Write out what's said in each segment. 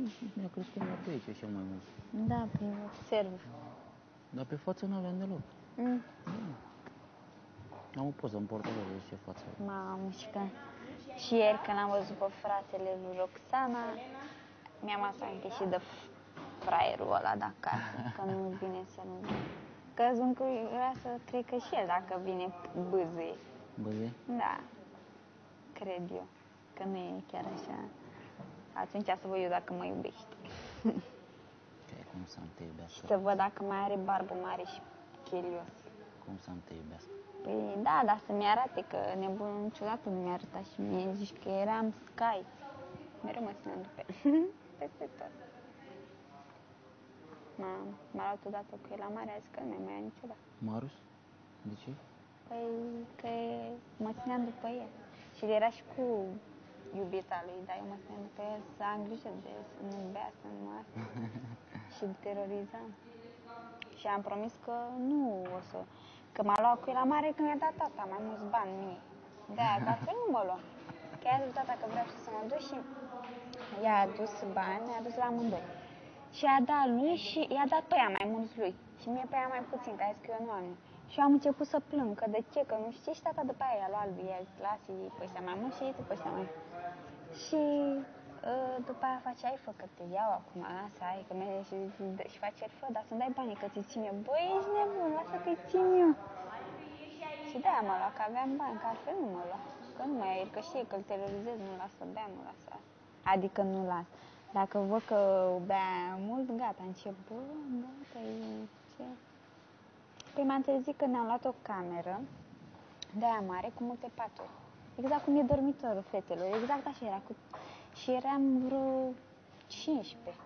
mi-a crescut numai pe aici, așa mai mult. Da, prin observ. Dar pe față n-aveam deloc. Da. Am o poză în portofel, de ce față. Mamă, și ieri când am văzut pe fratele lui Roxana, mi-am aminte și de fraierul ăla de acasă, că nu vine să nu... Că zâncul vrea să cred că și el, dacă vine, bâzâie. Băie? Da, cred eu, că nu e chiar așa. Atunci să văd eu dacă mă iubește. Cum să nu te iubească? Să văd dacă mai are barbă mare și chelios. Cum să nu te iubească? Păi da, dar să-mi arate, că nebunul niciodată nu mi-a arătat și mie zici că eram Sky. Mereu mă țineam după el. Peste tot. M-a luat odată cu el la mare, a zis că nu mai ia niciodată. Marius? De ce? Păi că mă țineam după el. Și el era și cu iubita lui, dar eu mă țineam după el să am grijă de el, să nu bea, să nu asta. Și îl terorizam. Și am promis că nu o să... Că m-a luat cu el la mare când mi-a dat tata mai mulți bani mie. De-aia, că altfel nu mă lua. Că i-a zis tata că vreau să mă duc și i-a adus bani, i-a adus la amândoi. Și i-a dat lui și i-a dat pe ea mai mulți lui. Și mie pe ea mai puțin, că a zis că eu nu am. Și eu am început să plâng, că de ce, că nu știi, și tata după aia i-a luat lui, i-a zis, lasă-i pe ăștia mai mult și ei pe ăștia mai mult. Și după aia face, ai fă, că te iau acum, lasă, ai, că merge și face el, fă, dar să-mi dai banii, că ți-i țin eu. Băi, ești nebun, lasă că-i țin eu. Și de-aia mă lua, că aveam bani, că altfel nu mă lua. Că nu mai e, că știe că îl terorizez, nu lasă bea, nu lasă. Adică nu las. Dacă văd că bea mult, gata, încep, bă, gata, e ce? Păi m-am trezit că ne-am luat o cameră de-aia mare cu multe paturi. Exact cum e dormitorul fetelor, exact așa era. Și eram vreo 15.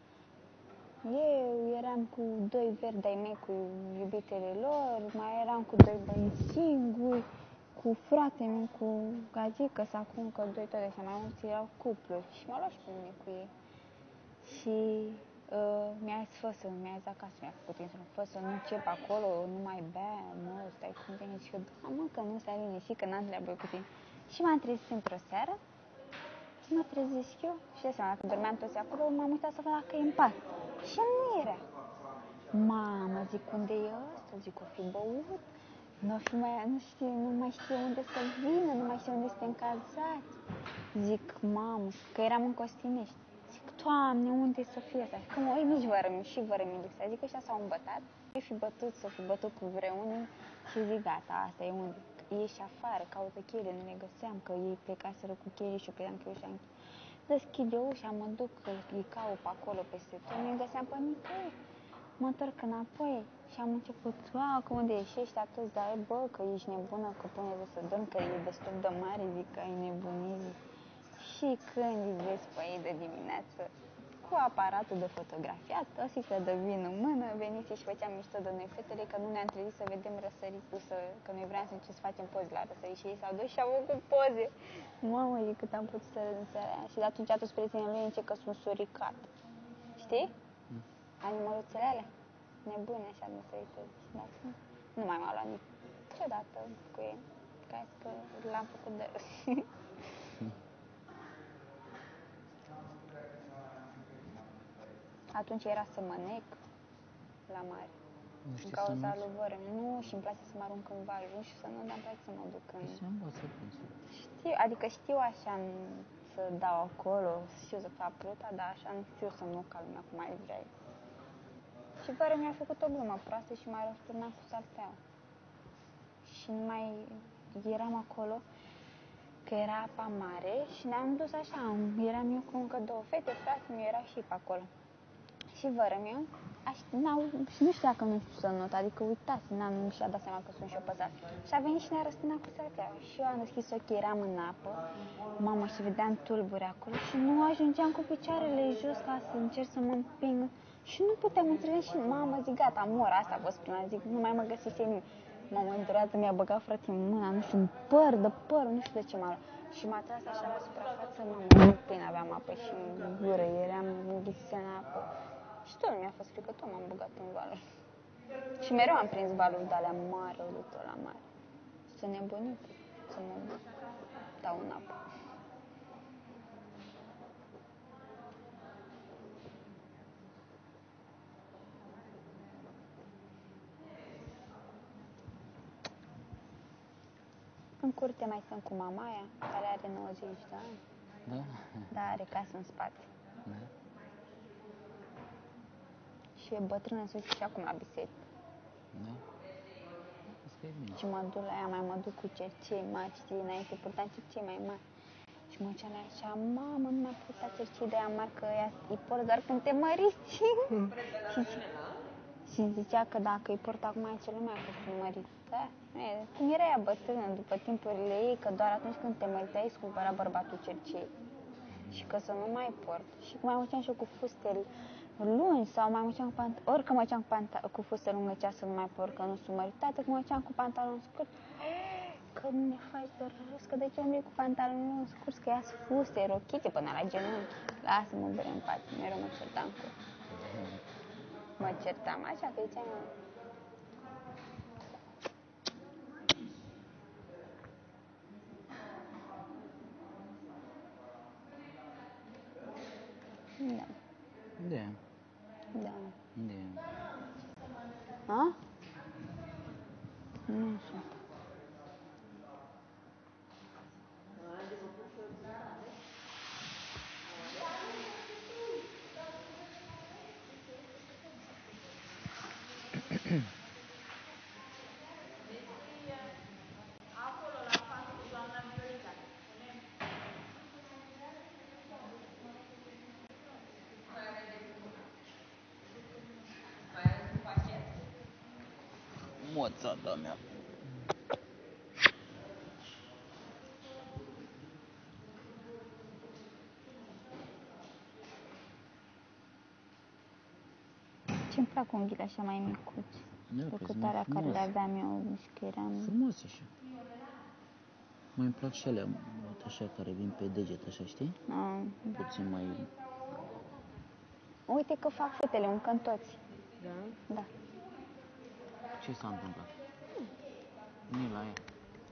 Eu eram cu 2 verzi ai mei cu iubitele lor, mai eram cu 2 băieți singuri, cu fratele meu, cu gagică sau cu încă 2, tot așa, mai mulți erau cupluri. Și m-a luat și pe mine cu ei. Și mi-a zis, fă să, mi-a zis acasă, mi-a făcut insulă, fă să nu încep acolo, nu mai bea, nu, stai cum vine. Și eu, da, mă, că nu s-a liniștit, că n-am treabă cu tine. Și m-am trezit într-o seară, mă trezesc eu și de seama, că dormeam toți acolo, m-am uitat să văd dacă e în pat. Și nu era. Mamă, zic, unde e ăsta? Zic, o fi băut? Nu mai știe unde să vină, nu mai știe unde să te încazați. Zic, mamă, că eram în Costinești. Zic, Doamne, unde să fie asta? Că mă uit nici vărămi, și vărămi lipsa. Zic, ăștia s-au îmbătat, să fi bătut cu vreunul și zic, gata, asta e unde. Ieși afară, caută cheile, nu le găseam, că ei plecaseră cu cheile și eu credeam că ușa închis. Deschid eu ușa, mă duc, că îi caut pe acolo, peste tot, nu-i găseam pe nicăieri. Mă întorc înapoi și am început, că unde ieșești atât, dar bă, că ești nebună, că pune să dorm, că e destul de mare, zic, că ai nebunit, zic. Și când îi vezi pe ei de dimineață, cu aparatul de fotografiat, o sticlă de vin în mână, veniți și făceam mișto de noi fetele, că nu ne-am trezit să vedem răsăritul, că noi vreau să facem poze la răsărit și ei s-au dus și au făcut poze. Mamă, zic, cât am putut să râd în seara aia. Și de atunci toți prietenii lui zice că sunt suricat. Știi? Animăluțele alea, nebune așa de să uită. Și de acum nu mai m-a luat niciodată cu ei. Că l-am făcut de râs. Atunci era să mă nec la mare. În cauza lui vără. Nu, și îmi place să mă arunc în val. Nu știu să nu, dar îmi place să mă duc în... Știu, adică știu așa să dau acolo, știu să fac pluta, dar așa nu știu să mă ca lumea cum ai vrea. Și vără mi-a făcut o glumă proastă și m-a răsturnat cu salteaua. Și nu mai eram acolo, că era apa mare și ne-am dus așa, eram eu cu încă 2 fete, fratele meu era și pe acolo. Și vără meu, și nu știa că nu știu să not, adică uitați, nu și-a dat seama că sunt și eu păsat. Și a venit și ne-a răsturnat cu salteaua. Și eu am deschis ochii, eram în apă, mama, și vedeam tulburi acolo și nu ajungeam cu picioarele jos ca să încerc să mă împing. Și nu puteam înțelege și mama, zic, gata, mor, asta a fost prima, zic, nu mai mă găsise nimic. Mama, într-o dată mi-a băgat frate în mâna, nu știu, un păr de păr, nu știu de ce m-a luat. Și m-a tras așa la suprafață, mă plin aveam apă și în gură, eram înghițise în apă. Și tot mi-a fost frică, tot m-am băgat în valuri. Și mereu am prins valuri de alea mari, tot la mare. Sunt nebunit să mă dau în apă. în curte mai sunt cu mamaia, care are 90 de ani. Da? Da, are casă în spate. Da. Și e bătrână, să și acum la biserică. Da? Asta e bine. Și mă duc la ea, mai mă duc cu cercei mari, știi, înainte purtam cercei mai mari. Și mă duceam la ea și mamă, nu mi-a purtat cercei de aia mari, că ea îi port doar când te măriți. Și zicea că dacă îi port acum e cel lumea că sunt măriți. Da, cum era ea bătrână după timpurile ei, că doar atunci când te măriteai îți cumpăra bărbatul cercei. Și că să nu mai port. Și mai mergeam și eu cu fuste lungi sau mai mergeam cu pantaloni, ori că mergeam cu fuste lungă cea să nu mai port, că nu sunt măritată, că mergeam cu pantaloni scurt. Că ne faci de râs, că de ce umbli cu pantaloni scurți, că ia-ți fuste, rochite până la genunchi. Lasă-mă bere în pace, mereu mă certam cu... Mă certam așa, că ziceam... Da. Da. Da. Da. A? Nu știu. Moța da mea. Ce-mi plac unghiile așa mai micuți. Da, Decât alea care le aveam eu și că eram... Frumos așa. Mai îmi plac și alea, așa, care vin pe deget, așa, știi? Puțin mai... Uite că fac fetele, încă toți. Da? Da. Ce s-a întâmplat? Mila e.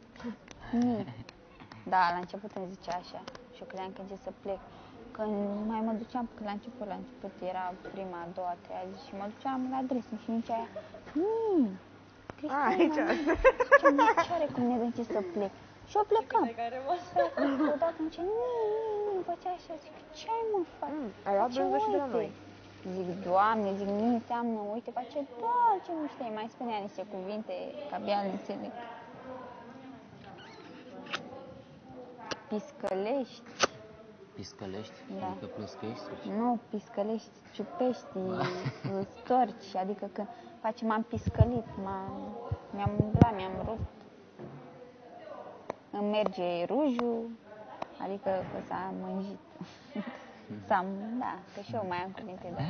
Da, la început îmi zicea așa și eu credeam că încerc să plec. Când mai mă duceam, că la început era prima, a doua, a treia zi și mă duceam la dressing și nici aia, Cristina, ce are cum ne gândi să plec? Și eu plecam. Odată îmi zicea, nu, făcea așa, zic, ce ai mă fac? Ai luat brânză și de la noi. Zic, Doamne, zic, nu înseamnă, uite, face tot ce nu știi, mai spunea niște cuvinte, că abia le înțeleg. Piscălești. Piscălești? Da. Adică plăscăiești? Nu, piscălești, ciupești, storci, adică că face m-am piscălit, mi-am umblat, mi-am rupt. Îmi merge rujul, adică că s-a mânjit. Da, că și eu mai am cuvinte de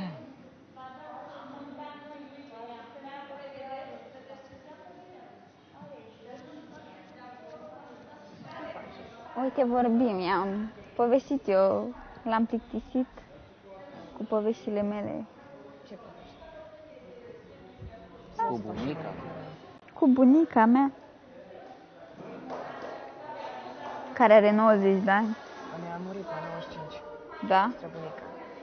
Uite, vorbim, i-am povestit eu, l-am plictisit cu poveștile mele. Ce povesti? Cu bunica? Cu bunica mea, care are 90 de ani. A mea a murit la 95, Da? străbunica.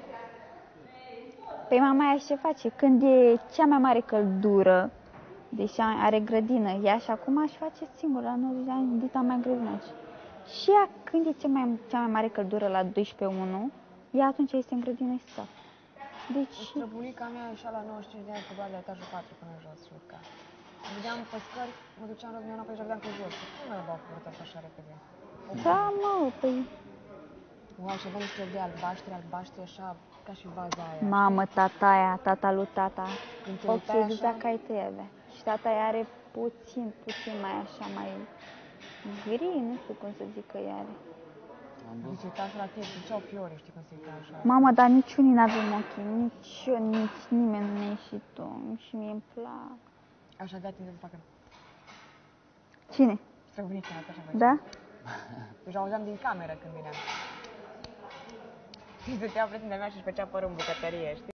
Păi mama ea ce face? Când e cea mai mare căldură, deși are grădină, ea și acum își face singură, la 90 de ani, dita mai grădină. Și ea, când e cea mai mare căldură la 12:01, ea atunci este în grădină și stă. Deci... Străbunica mea ieșea la 95 de ani, coboara la etajul 4 până jos și urca. Vedeam pe scări, mă duceam la mine înapoi și vedeam că jos. Cum mai v-au făcut asta așa repede? Da, mă, păi... Wow, și aveam niște de albaștri, așa, ca și vaza aia. Mamă, tata aia, tata lui tata, Când te ochii uitai exact așa? ca ai tăi avea. Și tata aia are puțin mai așa, mai gri, nu știu cum să zic că ea are. Deci uita așa la tine, ziceau fiorii, știi când se uita așa. Mamă, dar niciunii n-avem ochii, nici eu, nici nimeni nu ne-a ieșit și mie îmi plac. Așa de tine să facă. Cine? Străbunica mea, așa făcea. Da? Deja auzeam din cameră când vineam. Și stătea prietena mea și își făcea părul în bucătărie, știi?